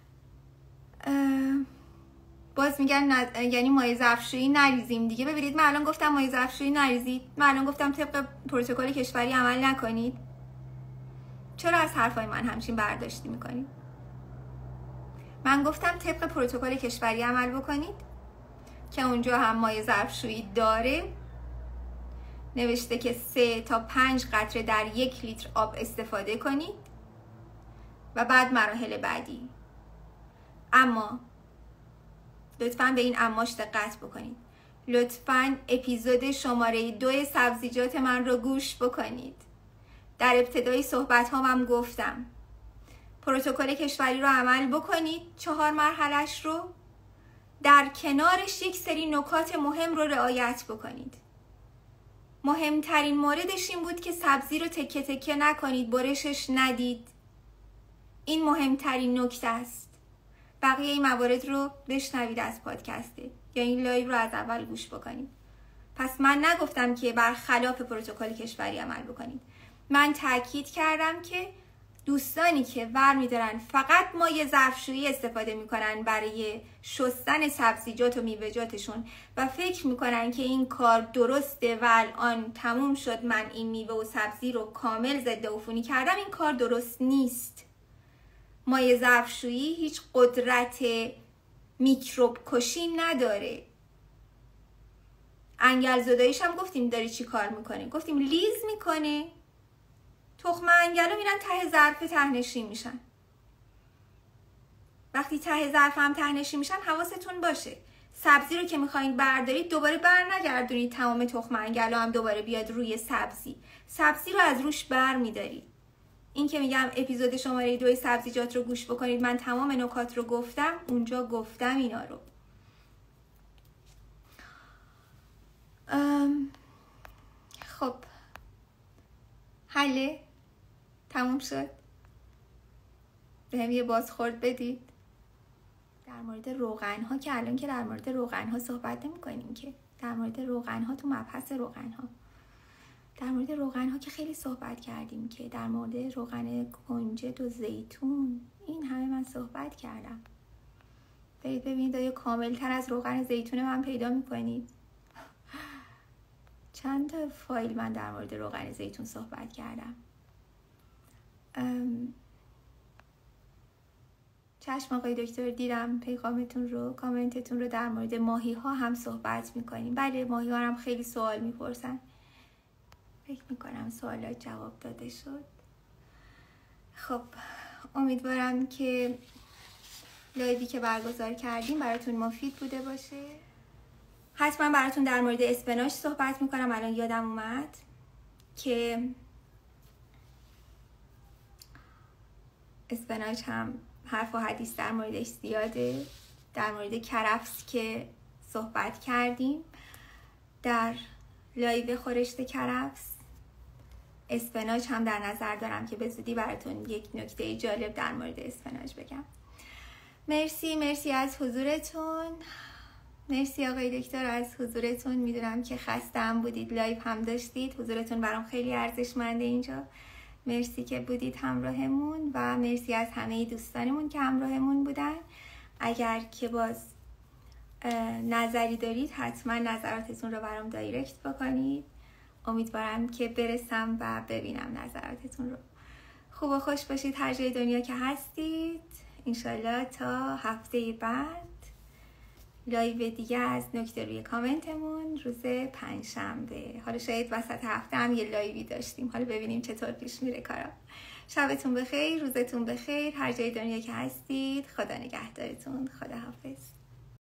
باز میگن یعنی مایع ظرفشویی نریزیم دیگه. ببینید من الان گفتم مایع ظرفشویی نریزید، من الان گفتم طبق پروتکل کشوری عمل نکنید. چرا از حرفای من همچین برداشتی میکنید؟ من گفتم طبق پروتکل کشوری عمل بکنید که اونجا هم مایع ظرفشویی داره، نوشته که 3 تا 5 قطره در 1 لیتر آب استفاده کنید و بعد مراحل بعدی. اما لطفاً به این اماش دقت بکنید. لطفاً اپیزود شماره 2 سبزیجات من رو گوش بکنید. در ابتدای صحبت هم گفتم پروتکل کشوری رو عمل بکنید، 4 مرحلش رو، در کنارش یک سری نکات مهم رو رعایت بکنید. مهمترین موردش این بود که سبزی رو تکه تکه نکنید، برشش ندید. این مهمترین نکته است. بقیه این موارد رو بشنوید از پادکسته یا این لایو رو از اول گوش بکنید. پس من نگفتم که برخلاف پروتکل کشوری عمل بکنید. من تاکید کردم که دوستانی که برمی‌دارن فقط مایع ظرفشویی استفاده میکنن برای شستن سبزیجات و میوه‌جاتشون و فکر میکنن که این کار درسته و الان تموم شد، من این میوه و سبزی رو کامل ضد عفونی کردم، این کار درست نیست. مایع ظرفشویی هیچ قدرت میکروب کشی نداره. انگل زداییش هم گفتیم داره چی کار میکنه، گفتیم لیز میکنه. تخم انگلو میرن ته ظرف ته‌نشین میشن. وقتی ته ظرف هم ته‌نشین میشن حواستون باشه سبزی رو که میخواین بردارید دوباره بر نگردونید تمام تخم انگلو هم دوباره بیاد روی سبزی رو از روش بر میدارید. این که میگم اپیزود شماره 2 سبزیجات رو گوش بکنید، من تمام نکات رو گفتم، اونجا گفتم اینا رو. خب حله تموم شد. بهم یه بازخورد بدید در مورد روغن ها، که الان که در مورد روغن ها صحبت نمی کنیم، که در مورد روغن ها تو مبحث روغن ها، در مورد روغن ها که خیلی صحبت کردیم، که در مورد روغن کنجد و زیتون این همه من صحبت کردم. برید ببینید آیا کامل تر از روغن زیتون من پیدا می کنید. چند تا فایل من در مورد روغن زیتون صحبت کردم. چشم آقای دکتر، دیدم پیغامتون رو، کامنتتون رو. در مورد ماهی ها هم صحبت میکنیم. بله ماهی ها هم خیلی سوال میپرسن. فکر میکنم سوالات جواب داده شد. خب امیدوارم که لایوی که برگزار کردیم براتون مفید بوده باشه. حتما براتون در مورد اسفناج صحبت میکنم. الان یادم اومد که اسفناج هم حرف و حدیث در موردش زیاده. در مورد کرفس که صحبت کردیم در لایو خورشت کرفس، اسفناج هم در نظر دارم که به زودی براتون یک نکته جالب در مورد اسفناج بگم. مرسی از حضورتون. مرسی آقای دکتر از حضورتون. میدونم که خسته‌ام بودید، لایو هم داشتید. حضورتون برام خیلی ارزشمنده اینجا. مرسی که بودید همراهمون و مرسی از همه دوستانمون که همراهمون بودن. اگر که باز نظری دارید حتما نظراتتون رو برام دایرکت بکنید. امیدوارم که برسم و ببینم نظراتتون رو. خوب و خوش باشید هر جای دنیا که هستید. انشالله تا هفته بعد لایو دیگه از نکته روی کامنتمون روز پنجشنبه. حالا شاید وسط هفته هم یه لایوی داشتیم، حالا ببینیم چطور پیش میره کارا. شبتون بخیر، روزتون بخیر هر جای دنیا که هستید. خدا نگهدارتون. خدا حافظ.